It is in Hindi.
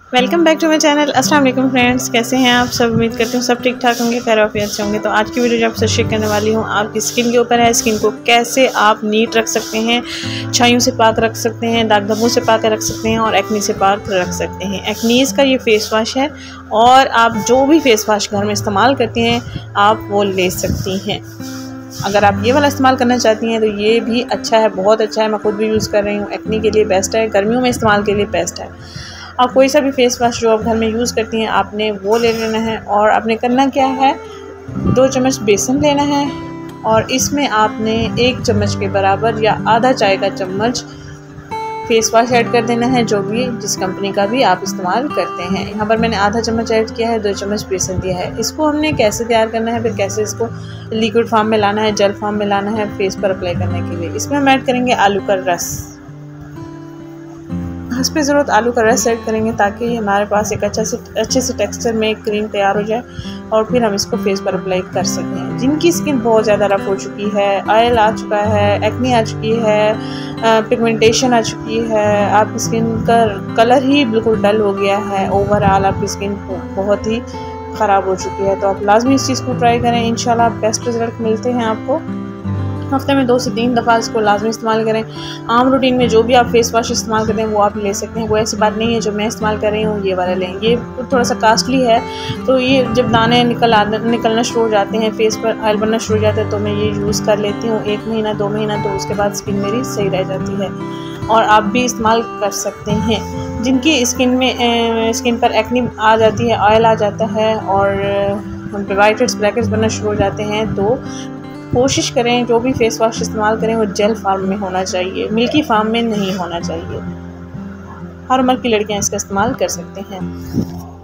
Welcome back to my channel. अस्सलाम वालेकुम फ्रेंड्स, कैसे हैं आप सब। उम्मीद करती हूँ सब ठीक ठाक होंगे, खैर आफियत से होंगे। तो आज की वीडियो जो आपसे शेयर करने वाली हूँ आपकी स्किन के ऊपर है। स्किन को कैसे आप नीट रख सकते हैं, छाइयों से पाक रख सकते हैं, दाग धब्बों से पाक रख सकते हैं और एक्नी से पाक रख सकते हैं। एक्नीज़ का ये फेस वॉश है और आप जो भी फेस वॉश घर में इस्तेमाल करती हैं आप वो ले सकती हैं। अगर आप ये वाला इस्तेमाल करना चाहती हैं तो ये भी अच्छा है, बहुत अच्छा है। मैं खुद भी यूज़ कर रही हूँ। एक्नी के लिए बेस्ट है, गर्मियों में इस्तेमाल के लिए बेस्ट है। आप कोई सा भी फेस वॉश जो आप घर में यूज़ करती हैं आपने वो ले लेना है और आपने करना क्या है, 2 चम्मच बेसन लेना है और इसमें आपने 1 चम्मच के बराबर या आधा चाय का चम्मच फेस वॉश ऐड कर देना है, जो भी जिस कंपनी का भी आप इस्तेमाल करते हैं। यहाँ पर मैंने आधा चम्मच ऐड किया है, 2 चम्मच बेसन दिया है। इसको हमने कैसे तैयार करना है, फिर कैसे इसको लिक्विड फॉर्म में लाना है, जेल फॉर्म में लाना है फेस पर अप्लाई करने के लिए। इसमें हम ऐड करेंगे आलू का रस। इस पे ज़रूरत आलू का रस ऐड करेंगे ताकि हमारे पास एक अच्छे से टेक्सचर में एक क्रीम तैयार हो जाए और फिर हम इसको फेस पर अप्लाई कर सकते हैं। जिनकी स्किन बहुत ज़्यादा रफ हो चुकी है, ऑयल आ चुका है, एक्नी आ चुकी है, पिगमेंटेशन आ चुकी है, आपकी स्किन का कलर ही बिल्कुल डल हो गया है, ओवरऑल आपकी स्किन बहुत ही ख़राब हो चुकी है, तो आप लाजमी इस चीज़ को ट्राई करें। इंशाल्लाह बेस्ट रिज़ल्ट मिलते हैं आपको। हफ्ते में 2 से 3 दफ़ा इसको लाजमी इस्तेमाल करें। आम रूटीन में जो भी आप फेस वॉश इस्तेमाल करते हैं वो आप ले सकते हैं। वो ऐसी बात नहीं है जो मैं इस्तेमाल कर रही हूँ ये वाला लें, ये थोड़ा सा कास्टली है। तो ये जब दाने निकलना शुरू हो जाते हैं, फेस पर ऑयल बनना शुरू हो जाता है, तो मैं ये यूज़ कर लेती हूँ 1 महीना 2 महीना, तो उसके बाद स्किन मेरी सही रह जाती है और आप भी इस्तेमाल कर सकते हैं। जिनकी स्किन पर एक्नी आ जाती है, ऑयल आ जाता है और वाइट हेड्स ब्लैक हेड्स बनना शुरू हो जाते हैं, तो कोशिश करें जो भी फेस वॉश इस्तेमाल करें वो जेल फॉर्म में होना चाहिए, मिल्की फॉर्म में नहीं होना चाहिए। हर उम्र की लड़कियां इसका इस्तेमाल कर सकते हैं।